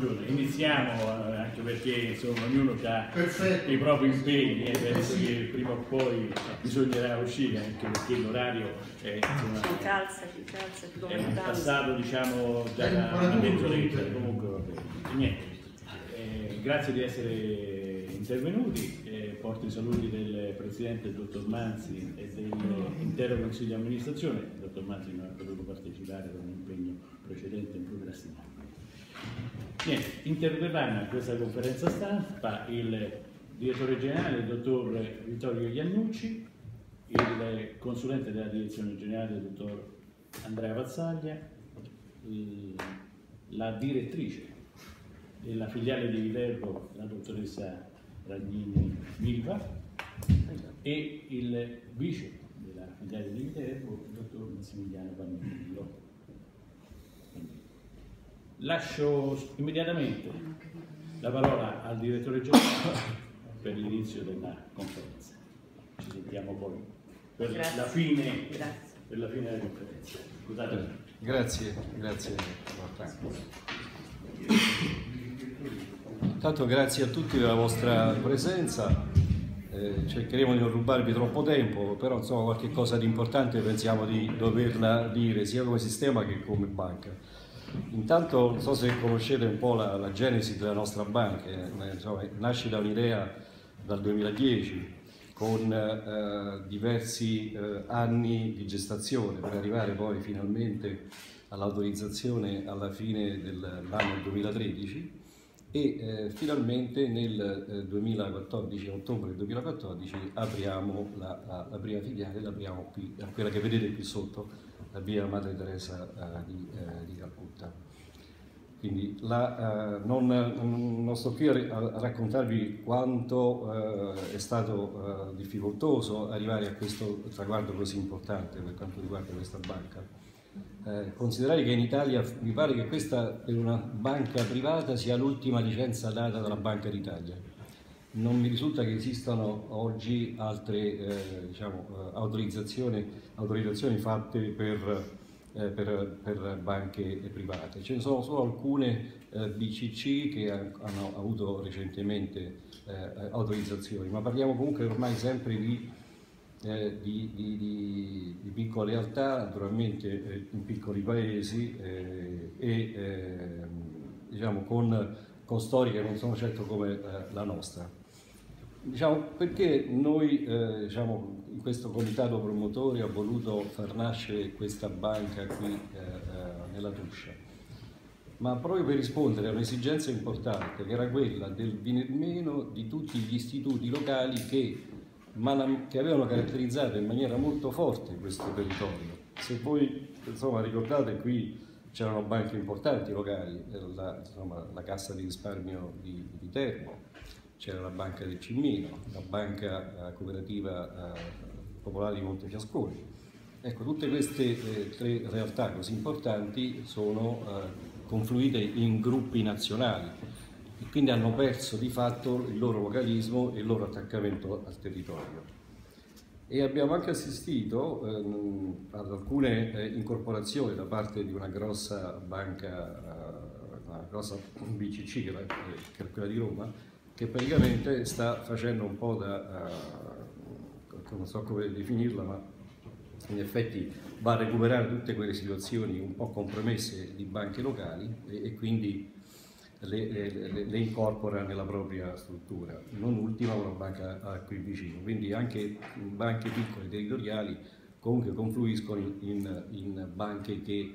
Buongiorno, iniziamo anche perché insomma ognuno ha i propri impegni e penso che prima o poi bisognerà uscire, anche perché l'orario è insomma, ci calza, è passato diciamo già da mezz'oretta, comunque vabbè. Niente. Grazie di essere intervenuti, porto i saluti del Presidente, il Dottor Manzi, e dell'intero Consiglio di amministrazione. Il Dottor Manzi non ha potuto partecipare per un impegno precedente in procrastinato. Niente, interverranno a questa conferenza stampa il Direttore Generale, il Dottor Vittorio Iannucci, il Consulente della Direzione Generale, il Dottor Andrea Vazzaglia, la Direttrice della filiale di Viterbo, la Dottoressa Ragnini Milva, e il Vice della filiale di Viterbo, il Dottor Massimiliano Pannillo. Lascio immediatamente la parola al Direttore Generale per l'inizio della conferenza. Ci sentiamo poi per la fine della conferenza. Scusate. Grazie. Intanto grazie a tutti della vostra presenza. Cercheremo di non rubarvi troppo tempo, però insomma qualche cosa di importante pensiamo di doverla dire sia come sistema che come banca. Intanto non so se conoscete un po' la genesi della nostra banca, insomma, nasce da un'idea dal 2010 con diversi anni di gestazione per arrivare poi finalmente all'autorizzazione alla fine dell'anno 2013 e finalmente nel 2014, ottobre 2014, apriamo la prima filiale, l'apriamo qui, quella che vedete qui sotto, la via Madre Teresa di Calcutta. Quindi non sto qui a raccontarvi quanto è stato difficoltoso arrivare a questo traguardo così importante per quanto riguarda questa banca. Considerare che in Italia mi pare che questa per una banca privata sia l'ultima licenza data dalla Banca d'Italia. Non mi risulta che esistano oggi altre autorizzazioni fatte per banche private. Ce ne sono solo alcune BCC che hanno avuto recentemente autorizzazioni, ma parliamo comunque ormai sempre di piccole realtà, naturalmente in piccoli paesi diciamo con storie che non sono certo come la nostra. Diciamo, perché noi in questo comitato promotori ha voluto far nascere questa banca qui nella Tuscia? Ma proprio per rispondere a un'esigenza importante che era quella del venir meno di tutti gli istituti locali che avevano caratterizzato in maniera molto forte questo territorio. Se voi insomma ricordate, qui c'erano banche importanti locali, la Cassa di risparmio di Viterbo, c'era la Banca del Cimmino, la Banca Cooperativa Popolare di Montefiascone. Ecco, tutte queste tre realtà così importanti sono confluite in gruppi nazionali e quindi hanno perso di fatto il loro localismo e il loro attaccamento al territorio. E abbiamo anche assistito ad alcune incorporazioni da parte di una grossa banca, una grossa BCC che è quella di Roma, che praticamente sta facendo un po' non so come definirla, ma in effetti va a recuperare tutte quelle situazioni un po' compromesse di banche locali e quindi le incorpora nella propria struttura, non ultima una banca qui vicino, quindi anche banche piccole territoriali comunque confluiscono in banche che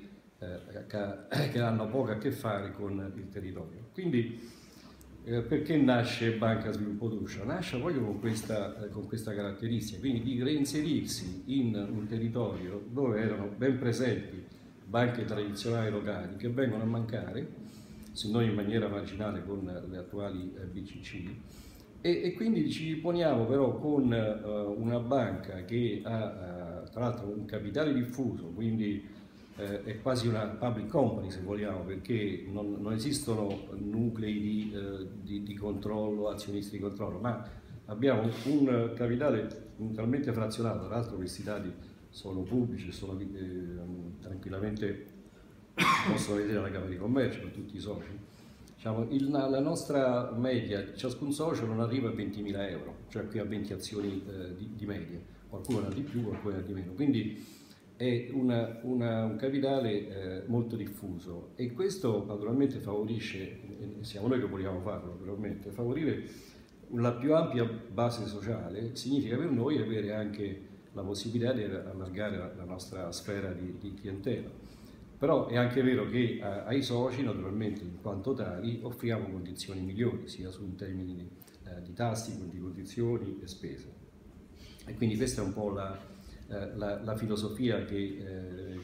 hanno poco a che fare con il territorio. Quindi perché nasce Banca Sviluppo Tuscia? Nasce proprio con questa caratteristica, quindi di reinserirsi in un territorio dove erano ben presenti banche tradizionali locali che vengono a mancare, se non in maniera marginale con le attuali BCC, e quindi ci poniamo però con una banca che ha tra l'altro un capitale diffuso, quindi è quasi una public company se vogliamo, perché non esistono nuclei di controllo, azionisti di controllo, ma abbiamo un capitale talmente frazionato, tra l'altro questi dati sono pubblici, sono tranquillamente possono vedere alla Camera di Commercio, con tutti i soci. diciamo, la nostra media, ciascun socio non arriva a 20.000 euro, cioè qui a 20 azioni di media, qualcuno ne ha di più, qualcuno ne ha di meno, quindi è un capitale molto diffuso, e questo naturalmente favorisce, e siamo noi che vogliamo farlo naturalmente, favorire la più ampia base sociale significa per noi avere anche la possibilità di allargare la nostra sfera di clientela. Però è anche vero che ai soci, naturalmente in quanto tali, offriamo condizioni migliori, sia in termini di tassi, di condizioni e spese. E quindi questa è un po' la filosofia che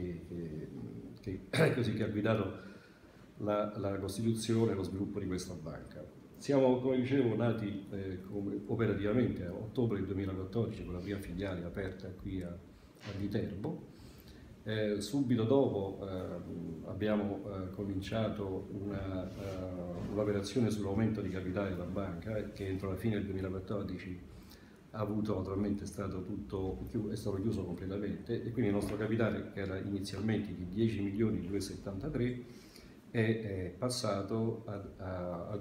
ha guidato la costituzione e lo sviluppo di questa banca. Siamo, come dicevo, nati operativamente a ottobre del 2014 con la prima filiale aperta qui a Viterbo. Subito dopo abbiamo cominciato un'operazione sull'aumento di capitale della banca, che entro la fine del 2014 ha avuto, naturalmente è stato chiuso completamente, e quindi il nostro capitale, che era inizialmente di 10.273.000, è passato ad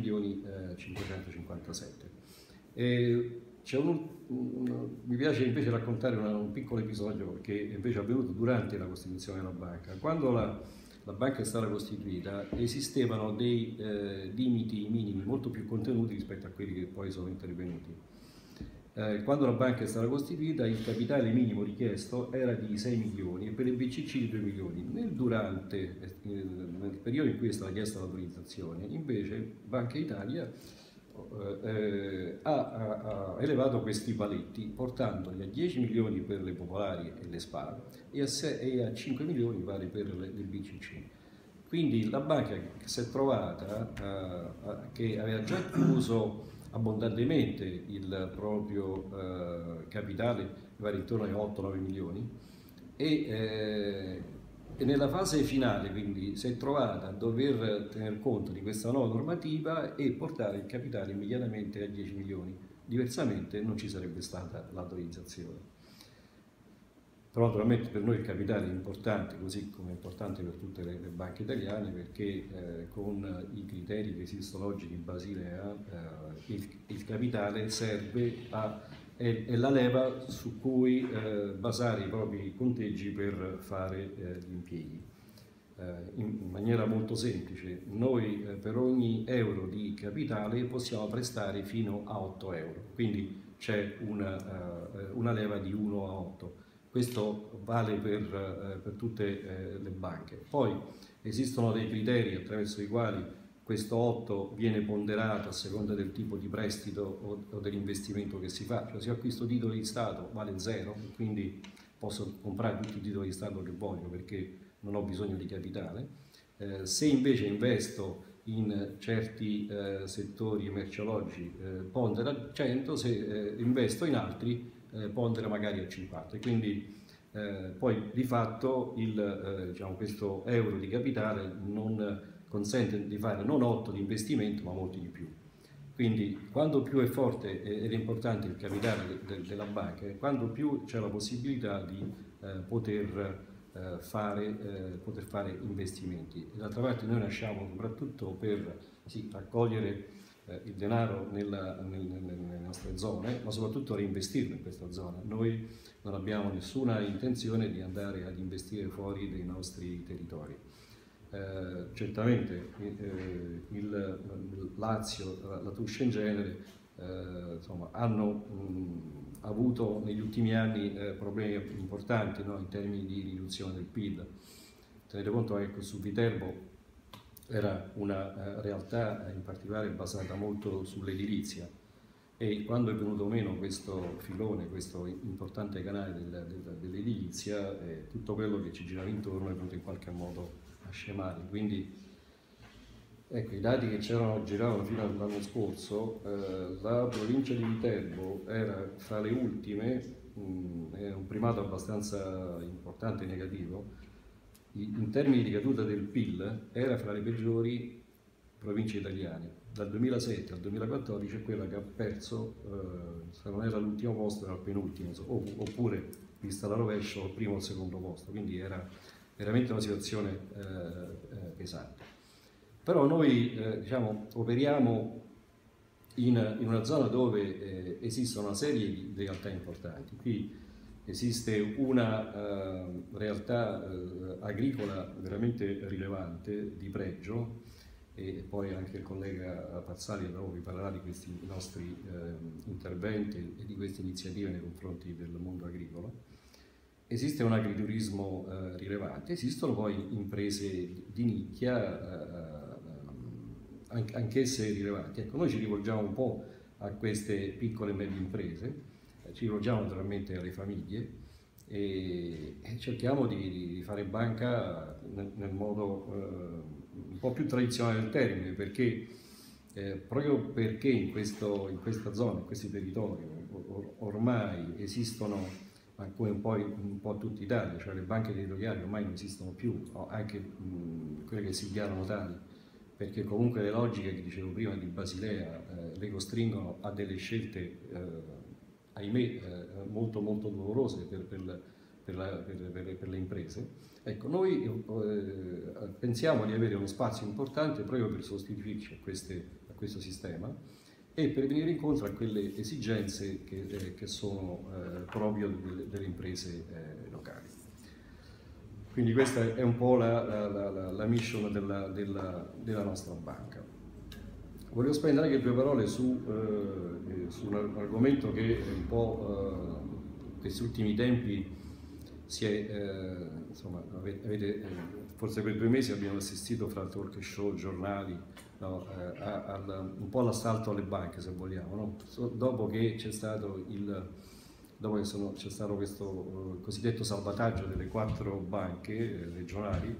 11.557.000. Mi piace invece raccontare un piccolo episodio che invece è avvenuto durante la costituzione della banca. Quando la banca è stata costituita esistevano dei limiti minimi molto più contenuti rispetto a quelli che poi sono intervenuti. Quando la banca è stata costituita il capitale minimo richiesto era di 6 milioni e per il BCC di 2 milioni. Nel periodo in cui è stata chiesta l'autorizzazione, invece Banca Italia ha elevato questi paletti, portandoli a 10 milioni per le popolari e le SPA e a 5 milioni pari per il BCC. Quindi la banca si è trovata che aveva già chiuso abbondantemente il proprio capitale, mi pare intorno ai 8-9 milioni, e nella fase finale quindi si è trovata a dover tener conto di questa nuova normativa e portare il capitale immediatamente a 10 milioni, diversamente non ci sarebbe stata l'autorizzazione. Però naturalmente per noi il capitale è importante, così come è importante per tutte le banche italiane, perché con i criteri che esistono oggi di Basilea il capitale è la leva su cui basare i propri conteggi per fare gli impieghi. In maniera molto semplice, noi per ogni euro di capitale possiamo prestare fino a 8 euro, quindi c'è una leva di 1 a 8. Questo vale per tutte le banche. Poi esistono dei criteri attraverso i quali questo 8 viene ponderato a seconda del tipo di prestito o dell'investimento che si fa. Cioè, se io acquisto titoli di Stato vale 0, quindi posso comprare tutti i titoli di Stato che voglio perché non ho bisogno di capitale. Se invece investo in certi settori merceologici pondera a 100, se investo in altri pondera magari a 50, e quindi poi di fatto questo euro di capitale non consente di fare non 8 di investimento ma molti di più. Quindi quando più è forte ed è importante il capitale della banca, quando più c'è la possibilità di poter fare investimenti. D'altra parte noi nasciamo soprattutto per raccogliere il denaro nelle nostre zone, ma soprattutto reinvestirlo in questa zona. Noi non abbiamo nessuna intenzione di andare ad investire fuori dei nostri territori. Certamente il Lazio, la Tuscia in genere, hanno avuto negli ultimi anni problemi importanti, no, in termini di riduzione del PIL. Tenete conto che su Viterbo era una realtà in particolare basata molto sull'edilizia, e quando è venuto meno questo filone, questo importante canale dell'edilizia, tutto quello che ci girava intorno è venuto in qualche modo a scemare. Quindi ecco, i dati che giravano fino all'anno scorso, la provincia di Viterbo era fra le ultime, è un primato abbastanza importante e negativo. In termini di caduta del PIL era fra le peggiori province italiane. Dal 2007 al 2014 è quella che ha perso, se non era l'ultimo posto, era il penultimo, oppure, vista la rovescio, il primo o il secondo posto. Quindi era veramente una situazione pesante. Però noi diciamo, operiamo in una zona dove esistono una serie di realtà importanti. Qui esiste una realtà agricola veramente rilevante, di pregio, e poi anche il collega Pazzali dopo vi parlerà di questi nostri interventi e di queste iniziative nei confronti del mondo agricolo. Esiste un agriturismo rilevante, esistono poi imprese di nicchia, anch'esse rilevanti. Ecco, noi ci rivolgiamo un po' a queste piccole e medie imprese, ci rivolgiamo naturalmente alle famiglie e cerchiamo di fare banca nel modo un po' più tradizionale del termine, perché proprio perché in questa zona, in questi territori ormai esistono, come un po' tutta Italia, cioè le banche territoriali ormai non esistono più, anche quelle che si dichiarano tali, perché comunque le logiche che dicevo prima di Basilea le costringono a delle scelte, ahimè, molto molto dolorose per le imprese. Ecco, noi pensiamo di avere uno spazio importante proprio per sostituirci a questo sistema e per venire incontro a quelle esigenze che sono proprio delle imprese locali. Quindi questa è un po' la mission della nostra banca. Volevo spendere anche 2 parole su un argomento che un po' questi ultimi tempi si è, insomma, forse per 2 mesi abbiamo assistito fra talk show, giornali, no, un po' all'assalto alle banche, se vogliamo, no? Dopo che c'è stato c'è stato questo cosiddetto salvataggio delle 4 banche regionali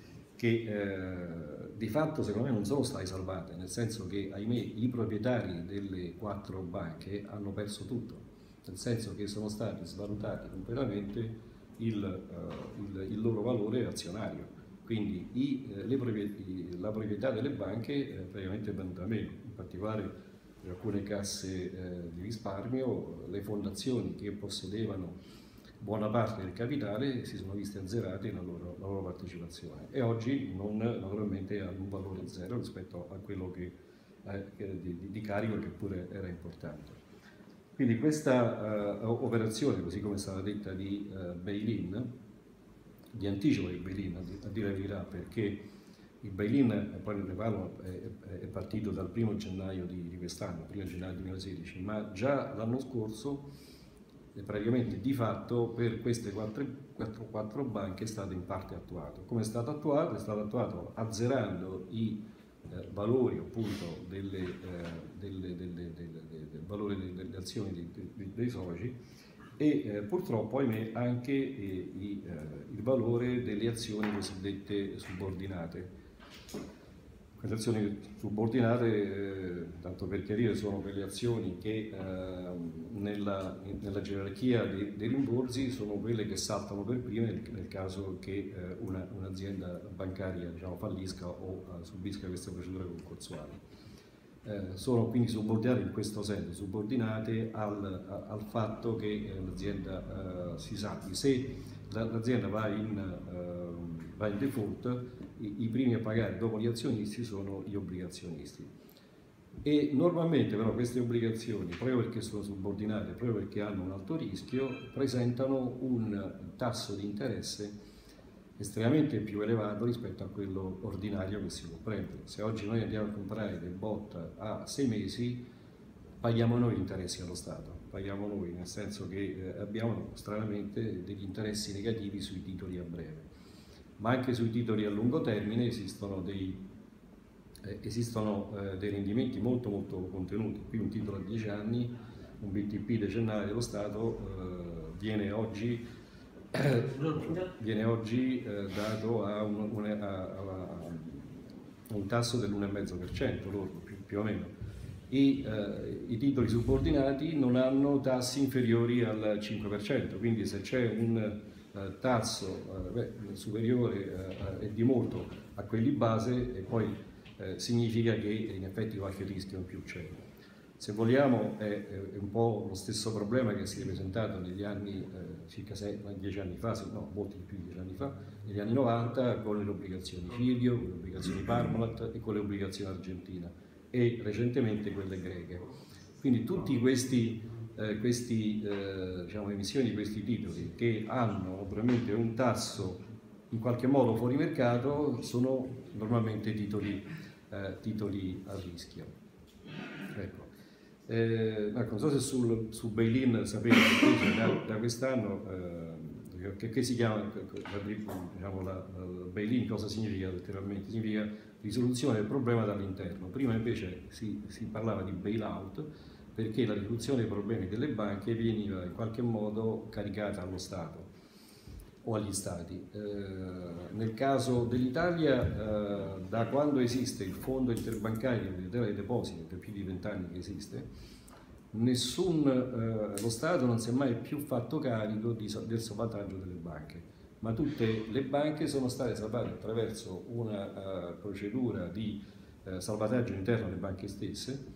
che di fatto secondo me non sono state salvate, nel senso che ahimè i proprietari delle 4 banche hanno perso tutto, nel senso che sono stati svalutati completamente il loro valore azionario, quindi la proprietà delle banche praticamente è venuta meno, in particolare per alcune casse di risparmio, le fondazioni che possedevano buona parte del capitale si sono viste azzerate la loro partecipazione e oggi naturalmente hanno un valore zero rispetto a quello di carico che pure era importante. Quindi questa operazione, così come è stata detta di bail-in, di anticipo del bail-in, a dire la verità, perché il bail-in, poi ne parlo, è partito dal 1° gennaio di quest'anno, 1° gennaio 2016, ma già l'anno scorso praticamente di fatto per queste 4 banche è stato in parte attuato. Come è stato attuato? È stato attuato azzerando i valori appunto del valore delle azioni dei soci e purtroppo ahimè anche il valore delle azioni cosiddette subordinate. Queste azioni subordinate, tanto per chiarire, sono quelle azioni che nella gerarchia dei rimborsi sono quelle che saltano per prime nel caso che un'azienda bancaria, diciamo, fallisca o subisca queste procedure concorsuali. Sono quindi subordinate in questo senso, subordinate al fatto che l'azienda si salvi. Se l'azienda va in default, i primi a pagare dopo gli azionisti sono gli obbligazionisti. E normalmente però queste obbligazioni, proprio perché sono subordinate, proprio perché hanno un alto rischio, presentano un tasso di interesse estremamente più elevato rispetto a quello ordinario che si può prendere. Se oggi noi andiamo a comprare del bot a 6 mesi, paghiamo noi interessi allo Stato, paghiamo noi, nel senso che abbiamo stranamente degli interessi negativi sui titoli a breve. Ma anche sui titoli a lungo termine esistono dei rendimenti molto molto contenuti. Qui un titolo a 10 anni, un BTP decennale dello Stato viene oggi dato a un tasso dell'1,5% lordo, più o meno. I titoli subordinati non hanno tassi inferiori al 5%, quindi se c'è un tasso superiore e di molto a quelli base, e poi significa che in effetti qualche rischio in più c'è. Se vogliamo è un po' lo stesso problema che si è presentato negli anni, circa 10 anni fa, no, molti più di 10 anni fa, negli anni 90 con le obbligazioni Cirio, con le obbligazioni Parmalat e con le obbligazioni argentine e recentemente quelle greche. Quindi tutti questi diciamo, emissioni di questi titoli che hanno naturalmente un tasso in qualche modo fuori mercato sono normalmente titoli a rischio. Ecco. Non so se sul bail-in sapete che da quest'anno che si chiama, diciamo, la bail-in cosa significa letteralmente? Significa risoluzione del problema dall'interno. Prima invece si parlava di bail-out perché la risoluzione dei problemi delle banche veniva in qualche modo caricata allo Stato o agli Stati. Nel caso dell'Italia, da quando esiste il Fondo Interbancario di tutela dei depositi, per più di 20 anni che esiste, lo Stato non si è mai più fatto carico del salvataggio delle banche, ma tutte le banche sono state salvate attraverso una procedura di salvataggio interno alle banche stesse,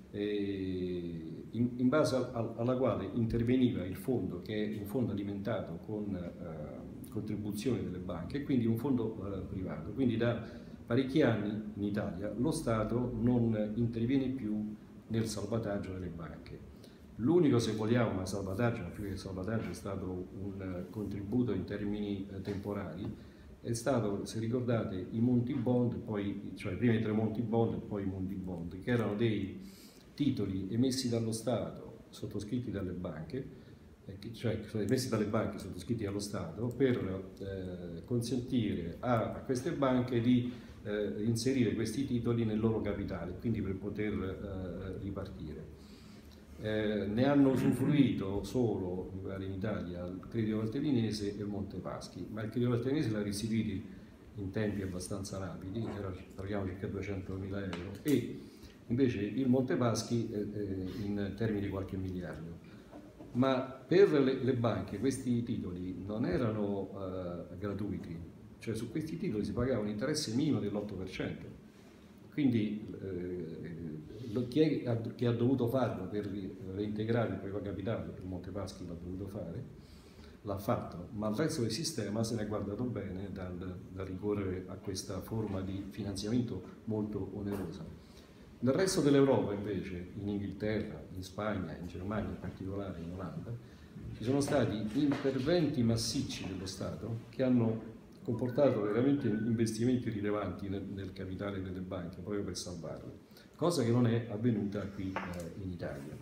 in base alla quale interveniva il fondo, che è un fondo alimentato con contribuzioni delle banche, quindi un fondo privato. Quindi da parecchi anni in Italia lo Stato non interviene più nel salvataggio delle banche. L'unico, se vogliamo, salvataggio, ma più che salvataggio, è stato un contributo in termini temporali, è stato, se ricordate, i Monti Bond, cioè prima i Tremonti Bond e poi i Monti Bond, che erano dei titoli emessi dallo Stato, sottoscritti dalle banche, cioè emessi dalle banche, sottoscritti dallo Stato, per consentire a queste banche di inserire questi titoli nel loro capitale, quindi per poter ripartire. Ne hanno usufruito solo, mi pare, in Italia il Credito Valtellinese e il Monte Paschi, ma il Credito Valtellinese l'ha restituito in tempi abbastanza rapidi, parliamo di circa 200.000 euro, e invece il Monte Paschi in termini di qualche miliardo. Ma per le banche questi titoli non erano gratuiti, cioè su questi titoli si pagava un interesse minimo dell'8%. Quindi chi ha dovuto farlo per reintegrare il proprio capitale, il Monte Paschi l'ha dovuto fare, l'ha fatto, ma il resto del sistema se ne è guardato bene dal ricorrere a questa forma di finanziamento molto onerosa. Nel resto dell'Europa invece, in Inghilterra, in Spagna, in Germania in particolare, in Olanda, ci sono stati interventi massicci dello Stato che hanno comportato veramente investimenti rilevanti nel capitale delle banche proprio per salvarle, cosa che non è avvenuta qui in Italia.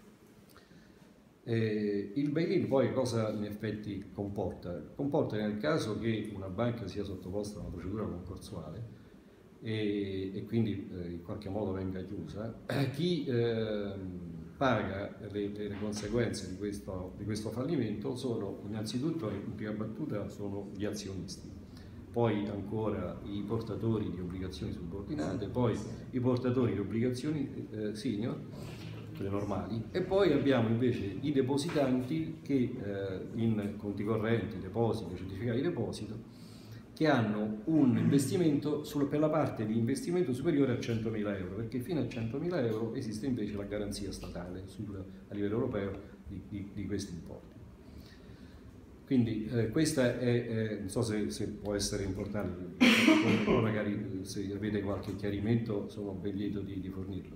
Il bail-in poi cosa in effetti comporta? Comporta nel caso che una banca sia sottoposta a una procedura concorsuale e quindi in qualche modo venga chiusa, chi paga le conseguenze di questo fallimento sono innanzitutto, in prima battuta, sono gli azionisti, poi ancora i portatori di obbligazioni subordinate, poi i portatori di obbligazioni senior, quelle normali, e poi abbiamo invece i depositanti che in conti correnti, depositi, certificati di deposito, che hanno un investimento per la parte di investimento superiore a 100.000 euro, perché fino a 100.000 euro esiste invece la garanzia statale a livello europeo di questi importi. Quindi questa non so se può essere importante, magari se avete qualche chiarimento sono ben lieto di fornirlo.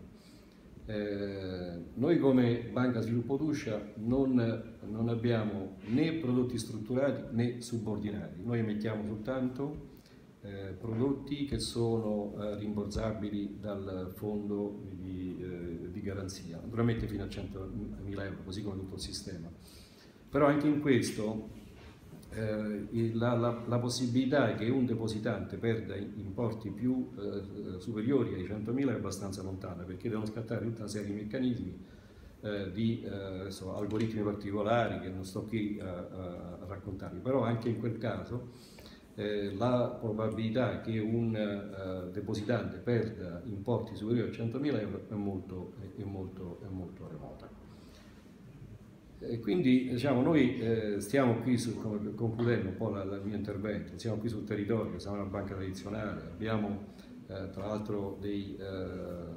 Noi come Banca Sviluppo Tuscia non abbiamo né prodotti strutturati né subordinati, noi emettiamo soltanto prodotti che sono rimborsabili dal fondo di garanzia, naturalmente fino a 100.000 euro, così come tutto il sistema. Però anche in questo la possibilità che un depositante perda importi più superiori ai 100.000 è abbastanza lontana, perché devono scattare tutta una serie di meccanismi di algoritmi particolari che non sto qui a raccontarvi, però anche in quel caso la probabilità che un depositante perda importi superiori a 100.000 euro è molto remota. E quindi diciamo, noi stiamo qui, concludendo un po' il mio intervento, siamo qui sul territorio, siamo una banca tradizionale, abbiamo tra l'altro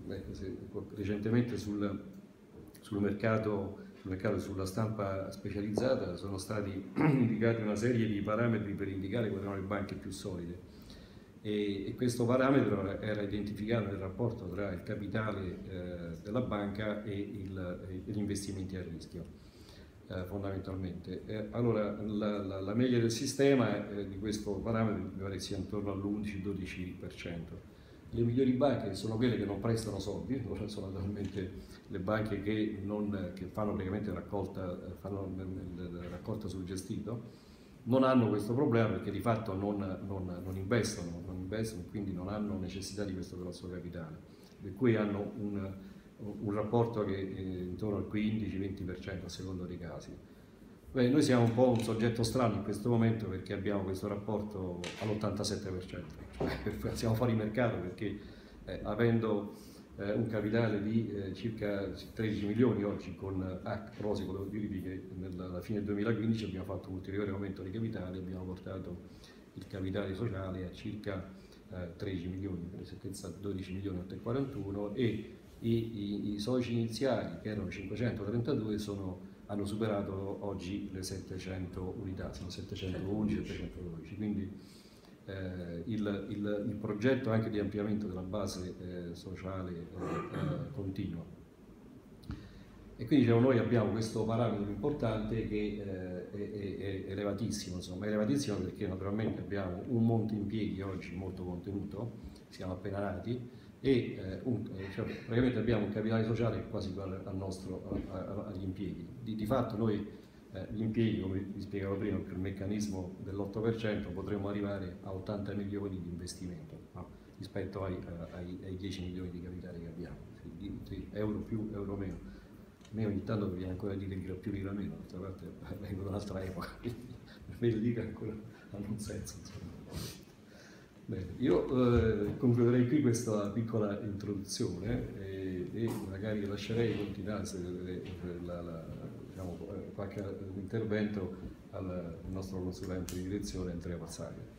recentemente sul mercato, sulla stampa specializzata sono stati indicati una serie di parametri per indicare quali erano le banche più solide, e questo parametro era identificato nel rapporto tra il capitale della banca e gli investimenti a rischio. Fondamentalmente. Allora, la media del sistema di questo parametro mi pare sia intorno all'11-12%. Le migliori banche sono quelle che non prestano soldi, sono naturalmente le banche che fanno praticamente raccolta sul gestito, non hanno questo problema perché di fatto non investono, quindi non hanno necessità di questo grosso capitale, per cui hanno un rapporto che è intorno al 15-20% a seconda dei casi. Beh, noi siamo un po' un soggetto strano in questo momento perché abbiamo questo rapporto all'87%, cioè siamo fuori mercato perché avendo un capitale di circa 13 milioni oggi, a proposito devo dirvi che alla fine del 2015 abbiamo fatto un ulteriore aumento di capitale, abbiamo portato il capitale sociale a circa 13 milioni, per esattezza 12 milioni 841, e i soci iniziali, che erano 532, hanno superato oggi le 700 unità, sono 711 e 712, quindi il progetto anche di ampliamento della base sociale continua. E quindi noi abbiamo questo parametro importante che è elevatissimo, insomma, è elevatissimo perché naturalmente abbiamo un monte impieghi oggi molto contenuto, siamo appena nati, e praticamente abbiamo un capitale sociale quasi uguale agli impieghi. Di fatto noi gli impieghi, come vi spiegavo prima, per il meccanismo dell'8% potremmo arrivare a 80 milioni di investimento, no? Rispetto ai 10 milioni di capitale che abbiamo, di euro più, euro meno. A me ogni tanto viene ancora a dire lira più, lira meno, d'altra parte vengo da un'altra epoca, quindi per me le lire ancora hanno un senso, insomma. Bene, io concluderei qui questa piccola introduzione e magari lascerei continuare qualche intervento al nostro consulente di direzione Andrea Pazzaglio.